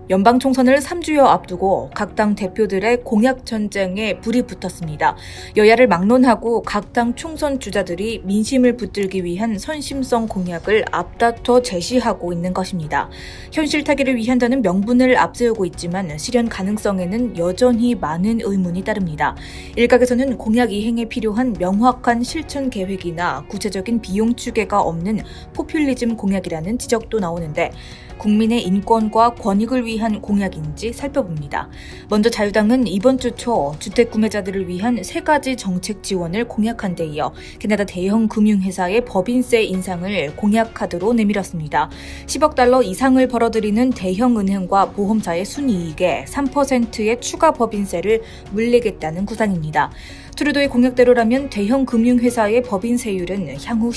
연방 총선을 3주여 앞두고 각 당 대표들의 공약 전쟁에 불이 붙었습니다. 여야를 막론하고 각 당 총선 주자들이 민심을 붙들기 위한 선심성 공약을 앞다퉈 제시하고 있는 것입니다. 현실 타기를 위한다는 명분을 앞세우고 있지만 실현 가능성에는 여전히 많은 의문이 따릅니다. 일각에서는 공약 이행에 필요한 명확한 실천 계획이나 구체적인 비용 추계가 없는 포퓰리즘 공약이라는 지적도 나오는데 국민의 인권과 권익을 위한 공약인지 살펴봅니다. 먼저 자유당은 이번 주 초 주택 구매자들을 위한 3가지 정책 지원을 공약한 데 이어 캐나다 대형 금융회사의 법인세 인상을 공약카드로 내밀었습니다. 10억 달러 이상을 벌어들이는 대형 은행과 보험사의 순이익에 3%의 추가 법인세를 물리겠다는 구상입니다. 트루도의 공약대로라면 대형 금융회사의 법인세율은 향후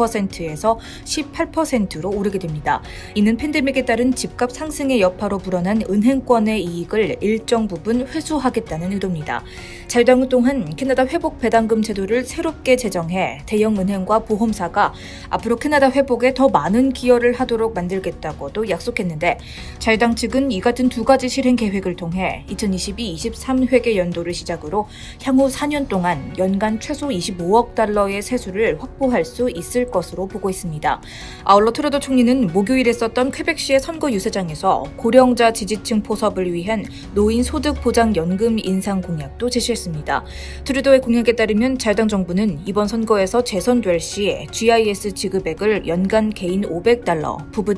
15%에서 18%로 오르게 됩니다. 이는 팬데믹에 따른 집값 상승의 여파로 불어난 은행권의 이익을 일정 부분 회수하겠다는 의도입니다. 자유당은 또한 캐나다 회복 배당금 제도를 새롭게 제정해 대형 은행과 보험사가 앞으로 캐나다 회복에 더 많은 기여를 하도록 만들겠다고도 약속했는데 자유당 측은 이 같은 2가지 실행 계획을 통해 2022-23 회계 연도를 시작으로 향후 4년 동안 연간 최소 25억 달러의 세수를 확보할 수 있을 것으로 보고 있습니다. 아울러 트루도 총리는 목요일에 썼던 퀘벡시의 선거 유세장에서 고령자 지지층 포섭을 위한 노인 소득 보장 연금 인상 공약도 제시했습니다. 트루도의 공약에 따르면 자유당 정부는 이번 선거에서 재선될 시 GIS 지급액을 연간 개인 500달러, 부부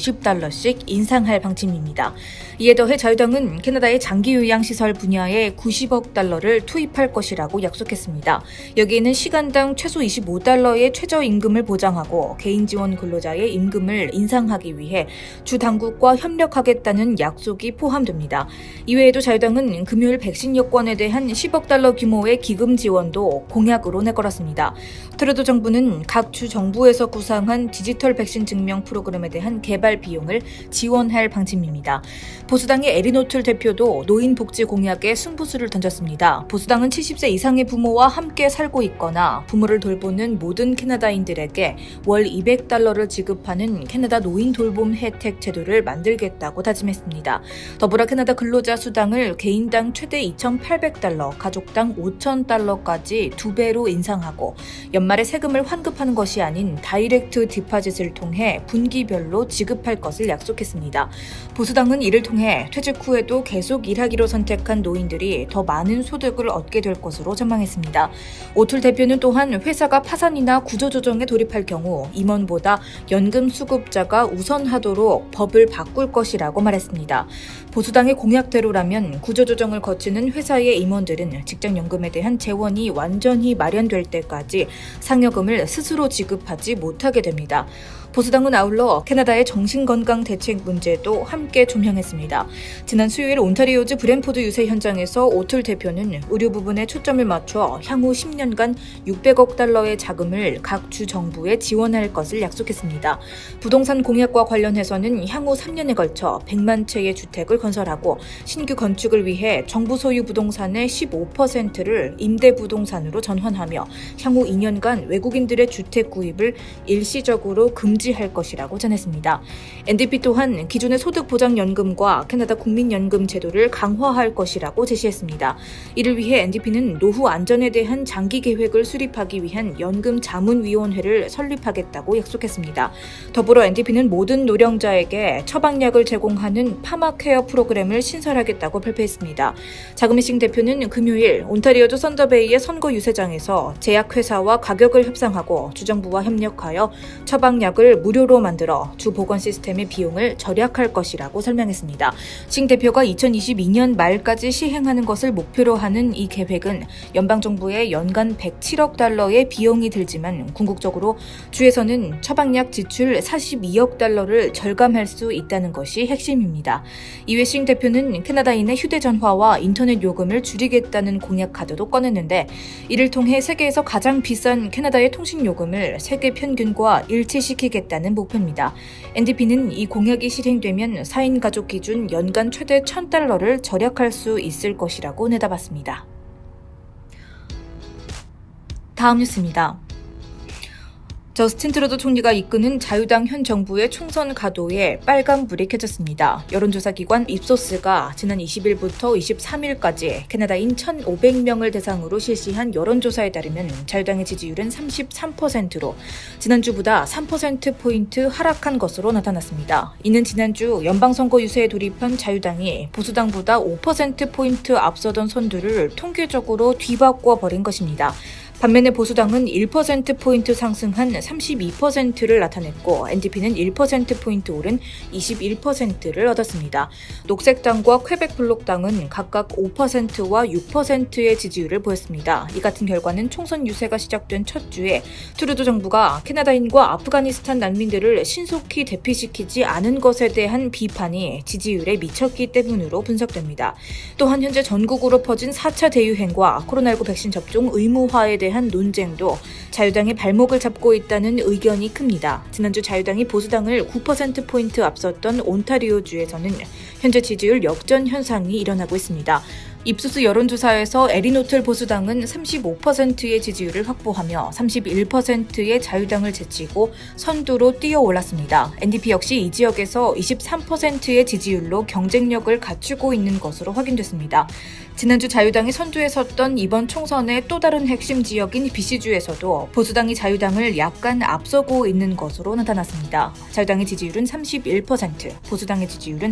750달러씩 인상할 방침입니다. 이에 더해 자유당은 캐나다의 장기 요양시설 분야에 90억 달러를 투입할 것이라고 약속했습니다. 여기에는 시간당 최소 25달러의 최저임금을 보장하고 개인 지원 근로자의 임금을 인상하기 위해 주 당국과 협력하겠다는 약속이 포함됩니다. 이외에도 자유당은 금요일 백신 여권에 대한 10억 달러 규모의 기금 지원도 공약으로 내걸었습니다. 트루도 정부는 각 주 정부에서 구상한 디지털 백신 증명 프로그램에 대한 개발 비용을 지원할 방침입니다. 보수당의 에린 오툴 대표도 노인 복지 공약에 승부수를 던졌습니다. 보수당은 70세 이상의 부모와 함께 살고 있거나 부모를 돌보는 모든 캐나다인들에게 월 200달러를 지급하는 캐나다 노인 돌봄 혜택 제도를 만들겠다고 다짐했습니다. 더불어 캐나다 근로자 수당을 개인당 최대 2,800달러, 가족당 5,000달러까지 2배로 인상하고 연말에 세금을 환급하는 것이 아닌 다이렉트 디파짓을 통해 분기별로 지급할 것을 약속했습니다. 보수당은 이를 통해 퇴직 후에도 계속 일하기로 선택한 노인들이 더 많은 소득을 얻게 될 것으로 전망했습니다. 오툴 대표는 또한 회사가 파산이나 구조조정에 돌입할 경우 임원보다 연금 수급자가 우선하도록 법을 바꿀 것이라고 말했습니다. 보수당의 공약대로라면 구조조정을 거치는 회사의 임원들은 직장연금에 대한 재원이 완전히 마련될 때까지 상여금을 스스로 지급하지 못하게 됩니다. 보수당은 아울러 캐나다의 정신건강 대책 문제도 함께 조명했습니다. 지난 수요일 온타리오주 브랜포드 유세 현장에서 오툴 대표는 의료 부분에 초점을 맞춰 향후 10년간 600억 달러의 자금을 각 주 정부에 지원할 것을 약속했습니다. 부동산 공약과 관련해서는 향후 3년에 걸쳐 100만 채의 주택을 건설하고 신규 건축을 위해 정부 소유 부동산의 15%를 임대부동산으로 전환하며 향후 2년간 외국인들의 주택 구입을 일시적으로 금지할 것이라고 전했습니다. NDP 또한 기존의 소득보장연금과 캐나다 국민연금 제도를 강화할 것이라고 제시했습니다. 이를 위해 NDP는 노후 안전에 대한 장기 계획을 수립하기 위한 연금 자문위원회를 설립하겠다고 약속했습니다. 더불어 NDP는 모든 노령자에게 처방약을 제공하는 파마케어 프로그램을 신설하겠다고 발표했습니다. 자그미싱 대표는 금요일 온타리오주 선더베이의 선거 유세장에서 제약회사와 가격을 협상하고 주정부와 협력하여 처방약을 무료로 만들어 주 보건 시스템의 비용을 절약할 것이라고 설명했습니다. 싱 대표가 2022년 말까지 시행하는 것을 목표로 하는 이 계획은 연방정부에 연간 107억 달러의 비용이 들지만 궁극적으로 주에서는 처방약 지출 42억 달러를 절감할 수 있다는 것이 핵심입니다. 이외 싱 대표는 캐나다인의 휴대전화와 인터넷 요금을 줄이겠다는 공약 카드도 꺼냈는데 이를 통해 세계에서 가장 비싼 캐나다의 통신요금을 세계 평균과 일치시키겠다는 목표입니다. NDP는 이 공약이 실행되면 4인 가족 기준 연간 최대 1,000달러를 절약할 수 있을 것이라고 내다봤습니다. 다음 뉴스입니다. 저스틴 트루도 총리가 이끄는 자유당 현 정부의 총선 가도에 빨간불이 켜졌습니다. 여론조사 기관 입소스가 지난 20일부터 23일까지 캐나다인 1,500명을 대상으로 실시한 여론조사에 따르면 자유당의 지지율은 33%로 지난주보다 3%포인트 하락한 것으로 나타났습니다. 이는 지난주 연방선거 유세에 돌입한 자유당이 보수당보다 5%포인트 앞서던 선두를 통계적으로 뒤바꿔 버린 것입니다. 반면에 보수당은 1%포인트 상승한 32%를 나타냈고 NDP는 1%포인트 오른 21%를 얻었습니다. 녹색당과 퀘벡블록당은 각각 5%와 6%의 지지율을 보였습니다. 이 같은 결과는 총선 유세가 시작된 첫 주에 트루도 정부가 캐나다인과 아프가니스탄 난민들을 신속히 대피시키지 않은 것에 대한 비판이 지지율에 미쳤기 때문으로 분석됩니다. 또한 현재 전국으로 퍼진 4차 대유행과 코로나19 백신 접종 의무화에 대한 논쟁도 자유당의 발목을 잡고 있다는 의견이 큽니다. 지난주 자유당이 보수당을 9%포인트 앞섰던 온타리오주에서는 현재 지지율 역전 현상이 일어나고 있습니다. 입소스 여론조사에서 에리노틀 보수당은 35%의 지지율을 확보하며 31%의 자유당을 제치고 선두로 뛰어올랐습니다. NDP 역시 이 지역에서 23%의 지지율로 경쟁력을 갖추고 있는 것으로 확인됐습니다. 지난주 자유당이 선두에 섰던 이번 총선의 또 다른 핵심 지역인 BC주에서도 보수당이 자유당을 약간 앞서고 있는 것으로 나타났습니다. 자유당의 지지율은 31%, 보수당의 지지율은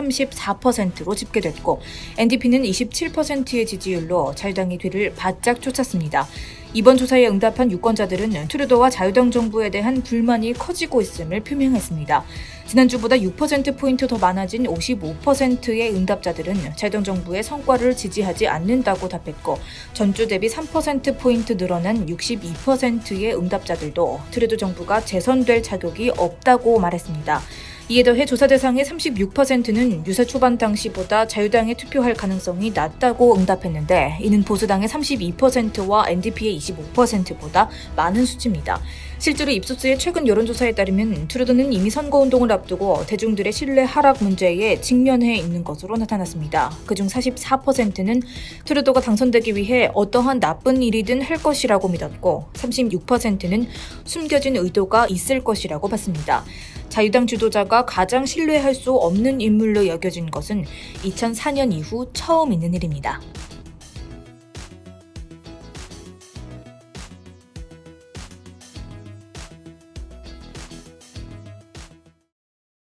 34%로 집계됐고 NDP는 27%의 지지율로 자유당의 뒤를 바짝 쫓았습니다. 이번 조사에 응답한 유권자들은 트루도와 자유당 정부에 대한 불만이 커지고 있음을 표명했습니다. 지난주보다 6%포인트 더 많아진 55%의 응답자들은 자유당 정부의 성과를 지지하지 않는다고 답했고 전주 대비 3%포인트 늘어난 62%의 응답자들도 트루도 정부가 재선될 자격이 없다고 말했습니다. 이에 더해 조사 대상의 36%는 유세 초반 당시보다 자유당에 투표할 가능성이 낮다고 응답했는데 이는 보수당의 32%와 NDP의 25%보다 많은 수치입니다. 실제로 입소스의 최근 여론조사에 따르면 트루도는 이미 선거운동을 앞두고 대중들의 신뢰 하락 문제에 직면해 있는 것으로 나타났습니다. 그중 44%는 트루도가 당선되기 위해 어떠한 나쁜 일이든 할 것이라고 믿었고 36%는 숨겨진 의도가 있을 것이라고 봤습니다. 자유당 주도자가 가장 신뢰할 수 없는 인물로 여겨진 것은 2004년 이후 처음 있는 일입니다.